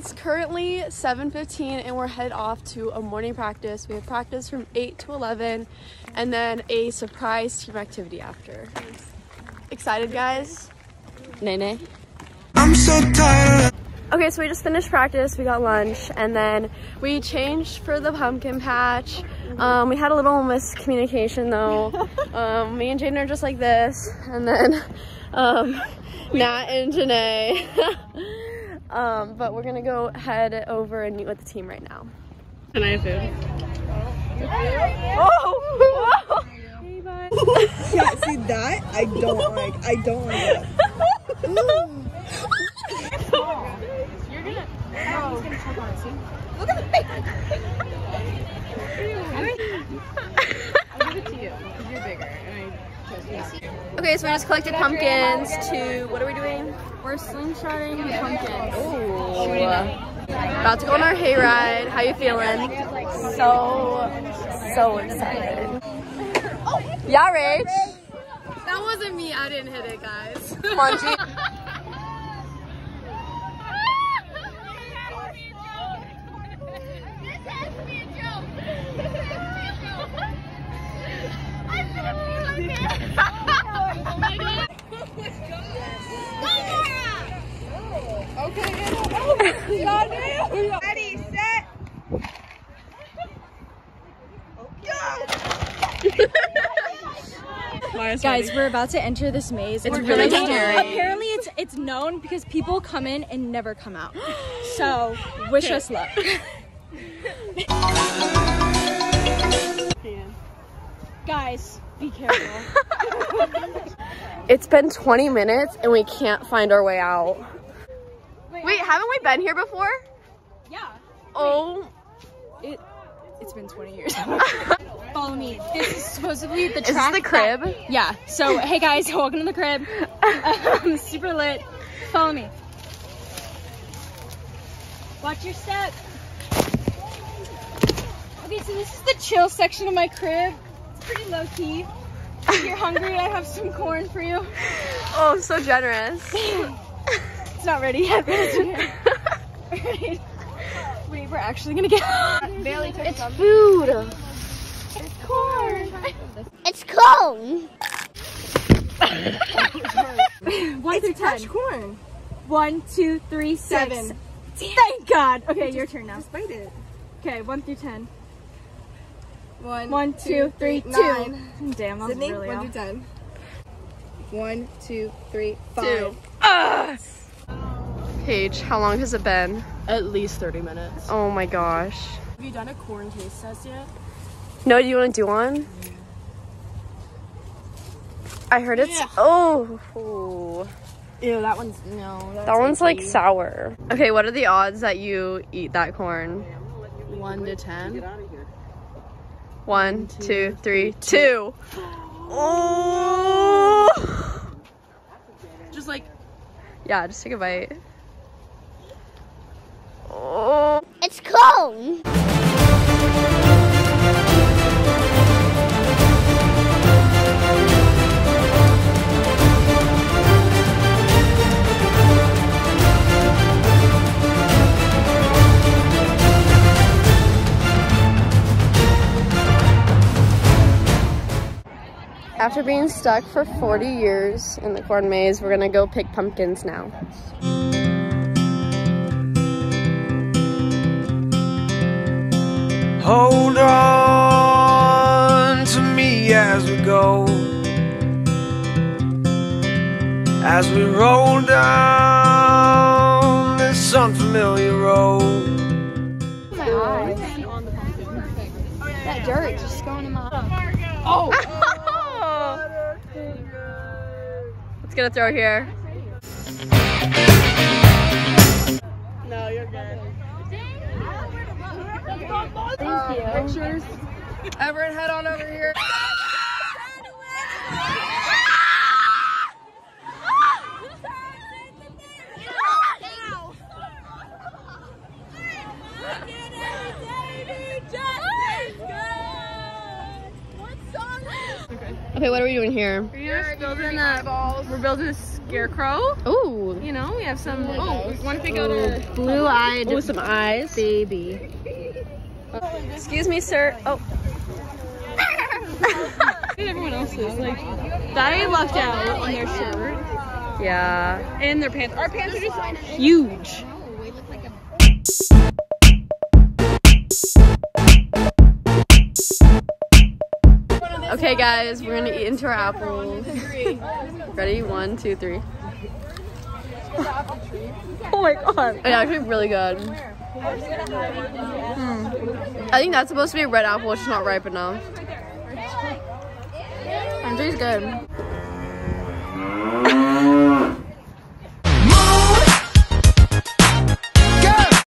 It's currently 7:15 and we're headed off to a morning practice. We have practice from 8 to 11 and then a surprise team activity after. Excited, guys? Nay. I'm so tired. Okay, so we just finished practice, we got lunch, and then we changed for the pumpkin patch. We had a little miscommunication though. Me and Jaden are just like this, and then Nat and Janae. But we're gonna go head over and meet with the team right now. Can I have food? Oh! Hey, bye. Yeah, see that? I don't like that. You're gonna. Oh, he's gonna choke on it. See? Look at the face. I'll give it to you because you're bigger and I trust you. Okay, so we just collected pumpkins to. What are we doing? We're slingshotting pumpkins. Ooh. About to go on our hayride. How you feeling? So excited. Yeah, Rach. That wasn't me. I didn't hit it, guys. Come on, G. Ready, set. Guys, we're about to enter this maze. It's really scary. Apparently it's known because people come in and never come out. So wish us luck. Guys, be careful. It's been 20 minutes and we can't find our way out. Wait, haven't we been here before? Yeah. Oh. It's been 20 years. Follow me. This is supposedly the track. Is this the crib? Yeah. So, hey guys, welcome to the crib. Super lit. Follow me. Watch your step. Okay, so this is the chill section of my crib. It's pretty low key. If you're hungry, I have some corn for you. Oh, so generous. It's not ready yet, but it's okay. Alright. Wait, we're actually gonna get It's food. It's corn. It's corn. 1 through 10. Corn. 1, 2, 3, 6. 7. Thank God. Okay, your turn now. Just bite it. Okay, 1 through 10. 1, 2, 3, 2. 9. Damn, that was Sydney, really 1 off. through 10. 1, 2, 3, 5. 2. Paige, how long has it been? At least 30 minutes. Oh my gosh. Have you done a corn taste test yet? No, do you want to do one? I heard it's oh. Ew, that one's no. That one's like sour. Okay, what are the odds that you eat that corn? 1 to 10. 1, 2, 3, 2. Oh. Just like Yeah, just take a bite. Oh. It's corn. After being stuck for 40 years in the corn maze, we're gonna go pick pumpkins now. Hold on to me as we go, as we roll down this unfamiliar road. My eyes. That dirt just going in my eye. Oh! Let's get a throw here. no, you're good. Thank you. Pictures. Everett, head on over here. Okay, what are we doing here? We're building a scarecrow. Ooh. You know, we have some. Oh, we want to pick out a Blue-eyed With some eyes. baby. Excuse me, sir. Oh. Everyone else is like, Daddy lucked out on their shirt Yeah. and their pants. Our pants are just huge. Okay, guys, we're gonna eat into our apples. Ready? 1, 2, 3. Oh my god. It's actually really good. I think that's supposed to be a red apple, it's just not ripe enough. Andrew's good.